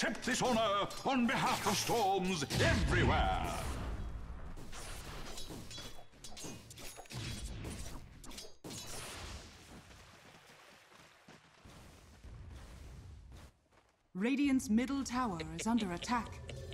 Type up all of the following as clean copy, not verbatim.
accept this honor on behalf of storms everywhere. Radiant's middle tower is under attack.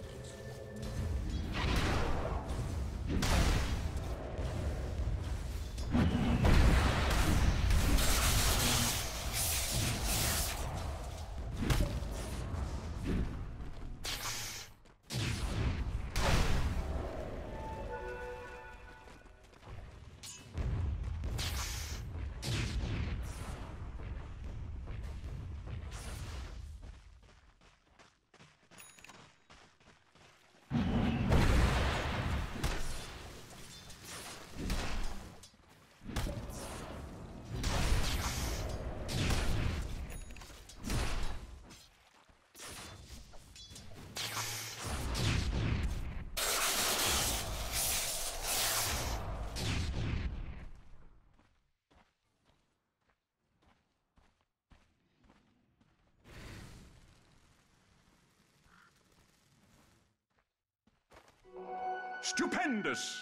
Stupendous!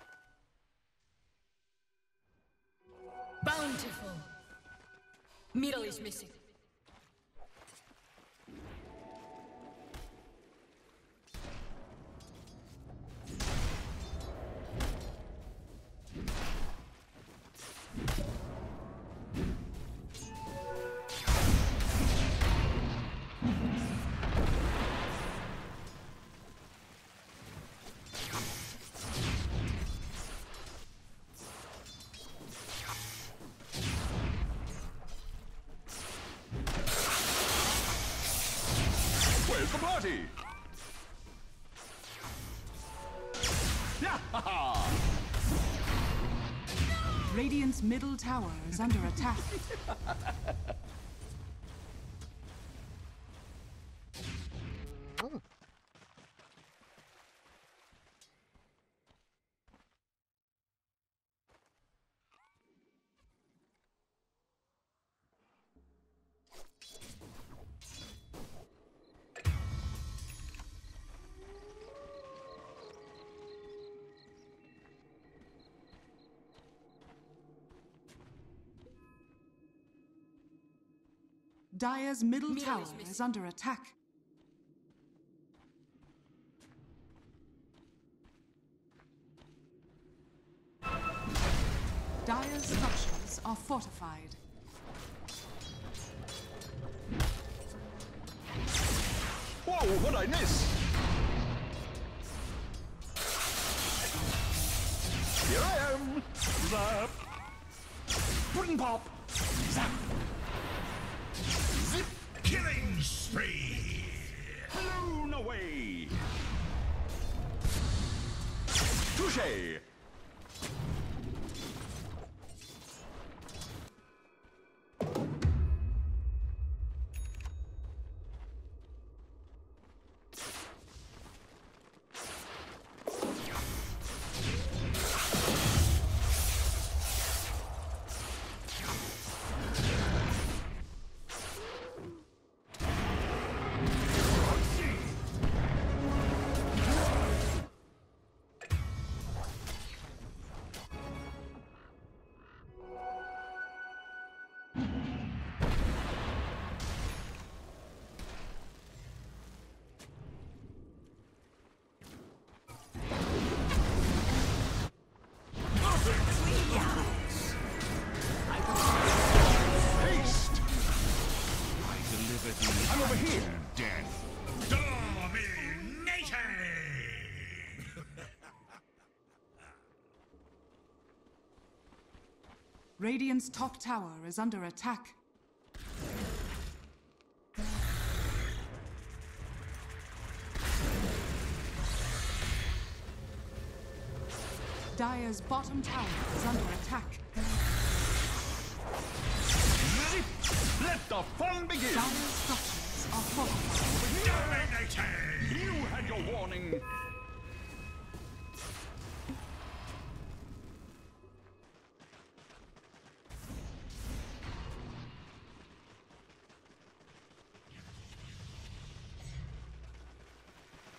Bountiful. Middle is missing. Where's the party? Yeah! Radiant's middle tower is under attack. Dire's middle tower is under attack. Dire's structures are fortified. Whoa, what'd I miss? Here I am! Zap! Pudding pop! Zap! Zip! Killing spree! Blown away! Touché! I'm over here! Death! Dominating! Radiant's top tower is under attack. Dire's bottom tower is under attack. Zip! Let the fun begin! Dire's structures are fortified. Dominating! You had your warning!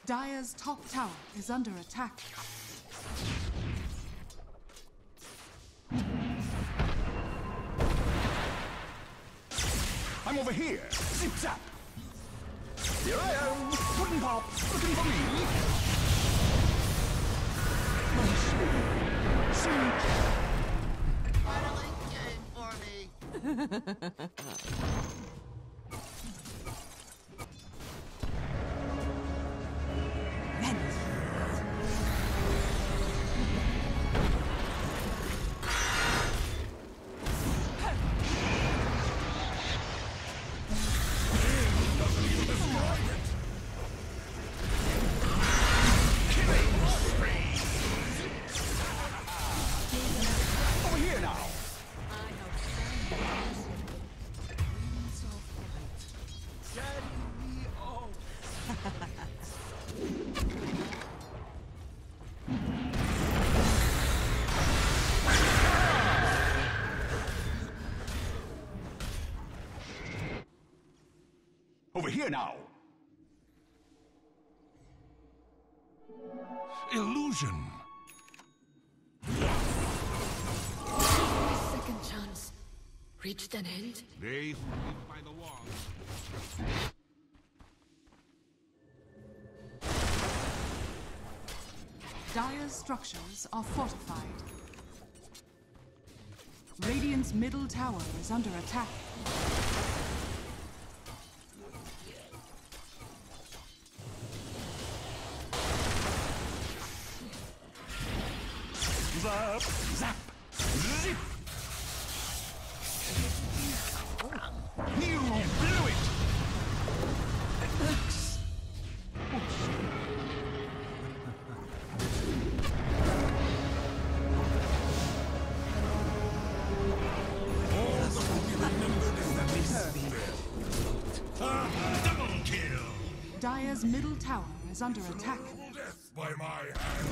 Dire's top tower is under attack. I'm over here. Zip zap. Here I am. Wooden pop. Looking for me. Finally came for me. Over here now. Over here now. Illusion. Second chance. Reached an end? They who live by the wall. Dire's structures are fortified. Radiant's middle tower is under attack. Zap, zap, zip. You blew it. Double kill. Dire's middle tower is under attack. Death by my hand.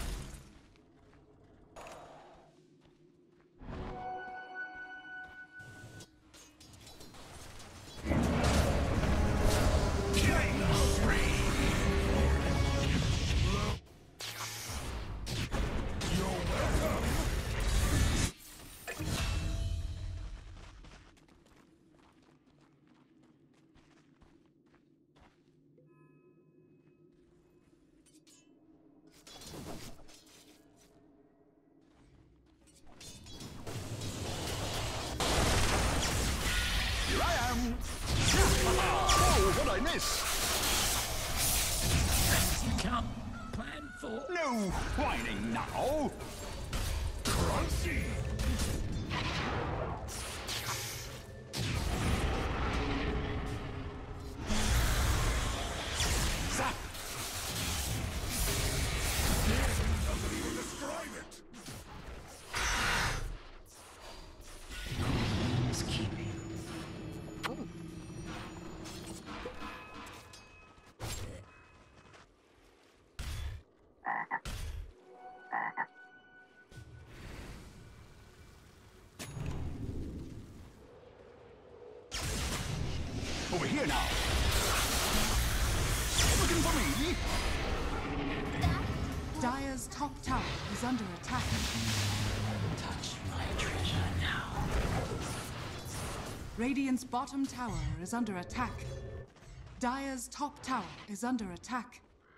Killing spree. You're welcome. Here I am. Oh, what I miss? Come, plan for No whining now. crunchy. Zap. Somebody will describe it. Over here now. Looking for me? Dire's top tower is under attack. Touch my treasure now. Radiant's bottom tower is under attack. Dire's top tower is under attack.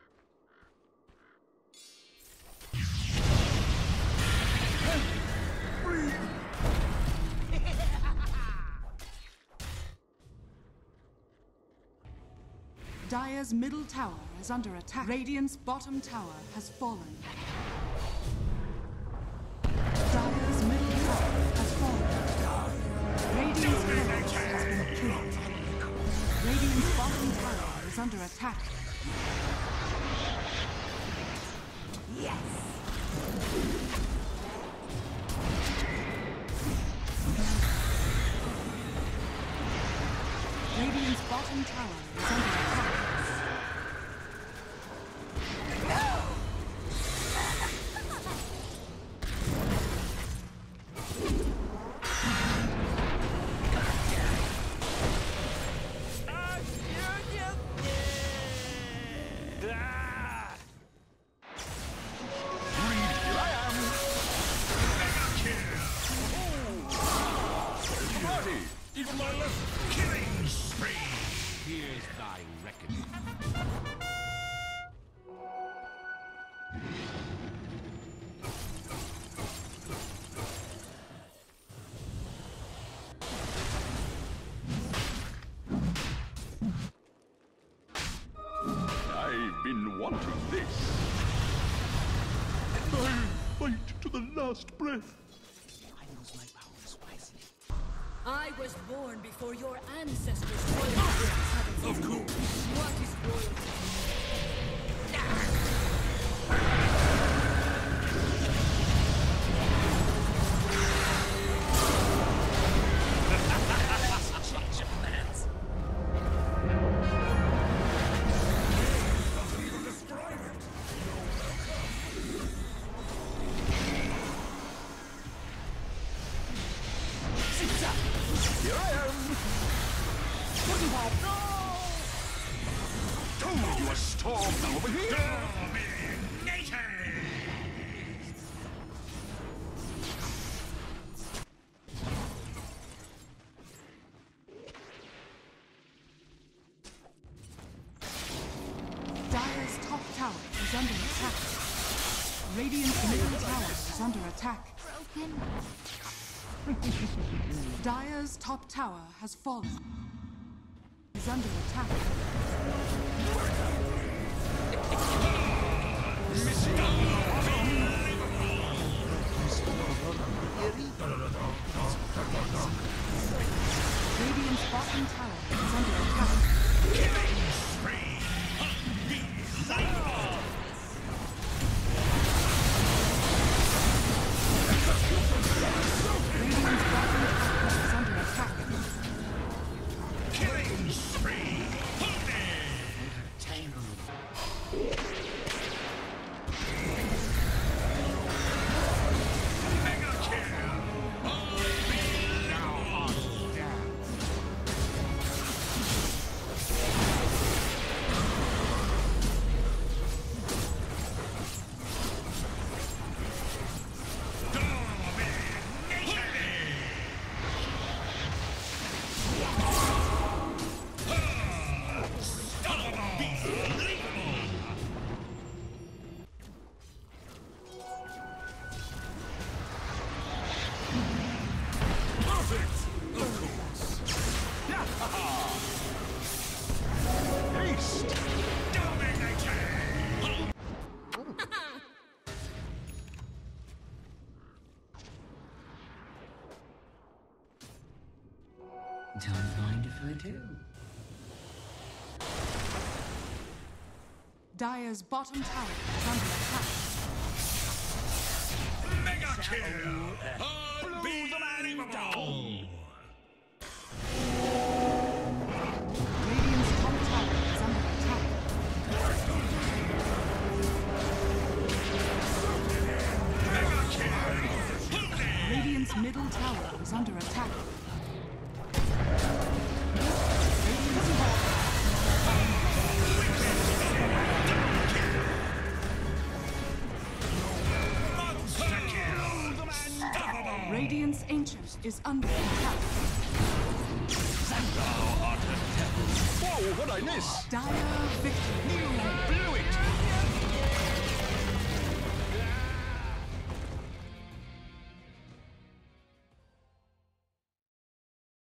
Dire's middle tower is under attack. Radiant's bottom tower has fallen. Dire's middle tower has fallen. Radiant's turret has been killed. Radiant's bottom tower is under attack. Radiant's bottom tower is under attack. Fatality! Even my left killing spree. Here's thy reckoning. I've been wanting this. I fight to the last breath. I use my powers wisely. I was born before your ancestors' royalty. Of course. What is royalty? Change of plans. Doesn't even describe it. Zip-zap! Here I am! Wooden Bob! No! Told you a storm over here! Dire's top tower is under attack. Radiant's middle tower is under attack. Dire's top tower has fallen. Is under attack. Radiant's bottom tower is under attack. Radiant's bottom tower is under attack. Killing spree. Mega kill. Haste! Don't mind if I do. Dire's bottom tower is under attack. Mega kill. Unbelievable. Radiant's top tower is under attack. Mega kill. Radiant's middle tower is under attack. Monster kill. Unstoppable. Radiant's ancient is under attack. Whoa, what'd I miss? Dire victory. You blew it!